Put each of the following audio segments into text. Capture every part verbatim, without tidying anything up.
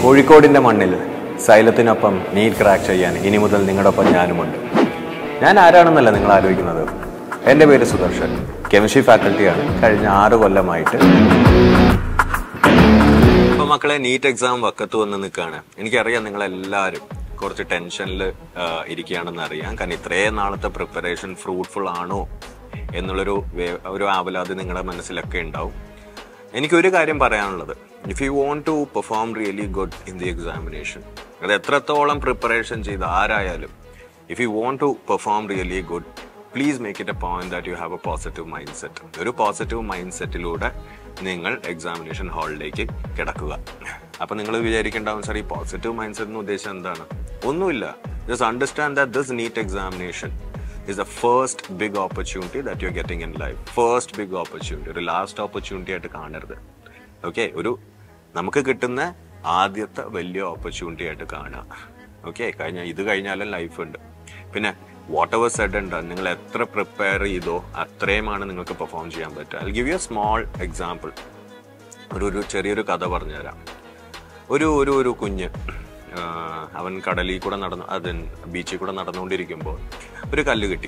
കോഴിക്കോടിൻ്റെ മണ്ണിൽ സൈലത്തിനൊപ്പം NEET crack ചെയ്യാൻ ഇനി മുതൽ നിങ്ങളോടൊപ്പം ഞാനുമുണ്ട്. ഞാൻ ആരാണെന്നല്ല നിങ്ങൾ ആലോചിക്കുന്നത്. എൻ്റെ പേര് സുദർശൻ, കെമിസ്ട്രി ഫാക്കൽറ്റിയാണ്. കഴിഞ്ഞ ആറ് കൊല്ലമായിട്ട് ഇപ്പോൾ മക്കളെ നീറ്റ് എക്സാം വക്കത്ത് വന്ന് നിൽക്കുകയാണ്. എനിക്കറിയാം നിങ്ങളെല്ലാവരും കുറച്ച് ടെൻഷനിൽ ഇരിക്കുകയാണെന്ന് അറിയാം. കാരണം ഇത്രയും നാളത്തെ പ്രിപ്പറേഷൻ ഫ്രൂട്ട്ഫുൾ ആണോ എന്നുള്ളൊരു ഒരു ആവലാതി നിങ്ങളുടെ മനസ്സിലൊക്കെ ഉണ്ടാവും. എനിക്കൊരു കാര്യം പറയാനുള്ളത്, if you want to perform really good in the examination, അത് എത്രത്തോളം പ്രിപ്പറേഷൻ ചെയ്ത് ആരായാലും, if you want to perform really good, please make it a point that you have a positive mind set. ഒരു പോസിറ്റീവ് മൈൻഡ് സെറ്റിലൂടെ നിങ്ങൾ examination ഹാളിലേക്ക് കിടക്കുക. അപ്പം നിങ്ങൾ വിചാരിക്കേണ്ടാവും, സാർ ഈ പോസിറ്റീവ് മൈൻഡ് സെറ്റ് എന്ന് ഉദ്ദേശം എന്താണ്? ഒന്നുമില്ല. Just understand that this NEET examination is the first big opportunity that you're getting in life. First big opportunity. ഒരു ലാസ്റ്റ് ഓപ്പർച്യൂണിറ്റി ആയിട്ട് കാണരുത്. ഓക്കെ, ഒരു നമുക്ക് കിട്ടുന്ന ആദ്യത്തെ വലിയ ഓപ്പർച്യൂണിറ്റി ആയിട്ട് കാണുക. ഓക്കെ, കഴിഞ്ഞ ഇത് കഴിഞ്ഞാലും ലൈഫ് ഉണ്ട്. പിന്നെ വാട്ട് എവർ സെഡ് ഉണ്ട്, നിങ്ങൾ എത്ര പ്രിപ്പയർ ചെയ്തോ അത്രയുമാണ് നിങ്ങൾക്ക് പെർഫോം ചെയ്യാൻ പറ്റുക. I give you a small example. ഒരു ഒരു ചെറിയൊരു കഥ പറഞ്ഞുതരാം. ഒരു ഒരു ഒരു കുഞ്ഞ് അവൻ കടലിൽ കൂടെ നടന്നു അത് ബീച്ചിൽ കൂടെ നടന്നുകൊണ്ടിരിക്കുമ്പോൾ ഒരു കല്ല് കിട്ടി.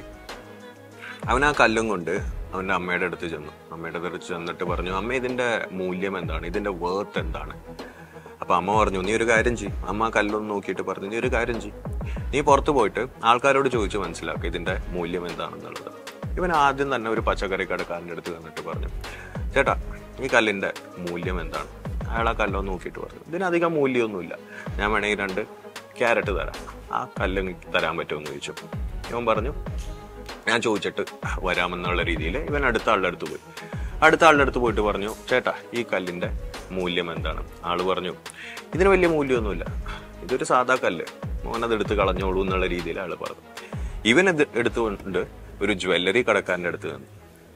അവൻ ആ കല്ലും കൊണ്ട് അവൻ്റെ അമ്മയുടെ അടുത്ത് ചെന്നു. അമ്മയുടെ അടുത്ത് ചെന്നിട്ട് പറഞ്ഞു, അമ്മ ഇതിൻ്റെ മൂല്യം എന്താണ്, ഇതിൻ്റെ വേർത്ത് എന്താണ്? അപ്പം അമ്മ പറഞ്ഞു, നീ ഒരു കാര്യം ചെയ്യും. അമ്മ കല്ലൊന്ന് നോക്കിയിട്ട് പറഞ്ഞു, നീ ഒരു കാര്യം ചെയ്യും, നീ പുറത്ത് പോയിട്ട് ആൾക്കാരോട് ചോദിച്ച് മനസ്സിലാക്കുക ഇതിൻ്റെ മൂല്യം എന്താണെന്നുള്ളത്. ഇവൻ ആദ്യം തന്നെ ഒരു പച്ചക്കറി കടക്കാരൻ്റെ അടുത്ത് വന്നിട്ട് പറഞ്ഞു, ചേട്ടാ ഈ കല്ലിൻ്റെ മൂല്യം എന്താണ്? അയാൾ ആ കല്ലോ നോക്കിയിട്ട് പറഞ്ഞു, ഇതിനധികം മൂല്യമൊന്നുമില്ല, ഞാൻ വേണമെങ്കിൽ രണ്ട് ക്യാരറ്റ് തരാം, ആ കല്ല് തരാൻ പറ്റുമെന്ന് ചോദിച്ചു. ഇവൻ പറഞ്ഞു, ഞാൻ ചോദിച്ചിട്ട് വരാമെന്നുള്ള രീതിയിൽ ഇവൻ അടുത്ത ആളുടെ അടുത്ത് പോയി. അടുത്ത ആളുടെ അടുത്ത് പോയിട്ട് പറഞ്ഞു, ചേട്ടാ ഈ കല്ലിൻ്റെ മൂല്യം എന്താണ്? ആള് പറഞ്ഞു, ഇതിന് വലിയ മൂല്യമൊന്നുമില്ല, ഇതൊരു സാധാ കല്ല്, മോനത് എടുത്ത് കളഞ്ഞോളൂ എന്നുള്ള രീതിയിൽ ആള് പറഞ്ഞു. ഇവൻ ഇത് എടുത്തുകൊണ്ട് ഒരു ജ്വല്ലറി കടക്കാരൻ്റെ അടുത്ത് വന്നു.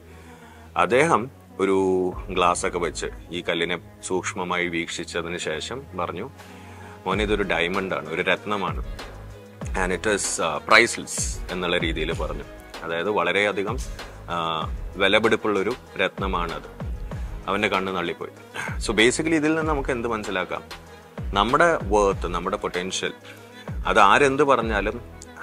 അദ്ദേഹം ഒരു ഗ്ലാസ് ഒക്കെ വെച്ച് ഈ കല്ലിനെ സൂക്ഷ്മമായി വീക്ഷിച്ചതിന് ശേഷം പറഞ്ഞു, മോനെ ഇതൊരു ഡയമണ്ട് ആണ്, ഒരു രത്നമാണ്, ആൻഡ് ഇറ്റ് ഈസ് പ്രൈസ്ലെസ് എന്നുള്ള രീതിയിൽ പറഞ്ഞു. അതായത് വളരെയധികം വിലപിടിപ്പുള്ളൊരു രത്നമാണത്. അവൻ്റെ കണ്ണ് നള്ളിപ്പോയി. സോ ബേസിക്കലി ഇതിൽ നിന്ന് നമുക്ക് എന്ത് മനസ്സിലാക്കാം? നമ്മുടെ വേർത്ത്, നമ്മുടെ പൊട്ടൻഷ്യൽ, അത് ആരെന്ത് പറഞ്ഞാലും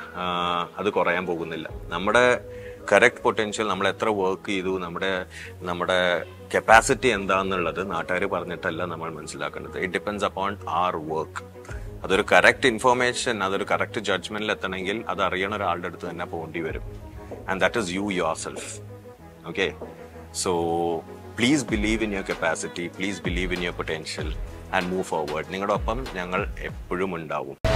അത് കുറയാൻ പോകുന്നില്ല. നമ്മുടെ കറക്റ്റ് പൊട്ടൻഷ്യൽ, നമ്മൾ എത്ര വർക്ക് ചെയ്തു, നമ്മുടെ നമ്മുടെ കപ്പാസിറ്റി എന്താണെന്നുള്ളത് നാട്ടുകാർ പറഞ്ഞിട്ടല്ല നമ്മൾ മനസ്സിലാക്കേണ്ടത്. It depends upon our work. അതൊരു കറക്റ്റ് ഇൻഫോർമേഷൻ, അതൊരു കറക്റ്റ് ജഡ്ജ്മെന്റിൽ എത്തണമെങ്കിൽ അത് അറിയണ ഒരാളുടെ അടുത്ത് തന്നെ പോകേണ്ടി വരും. And that is you yourself. Okay, so please believe in your capacity, please believe in your potential and move forward. നിങ്ങളുടെ ഒപ്പം ഞങ്ങൾ എപ്പോഴും ഉണ്ടാവും.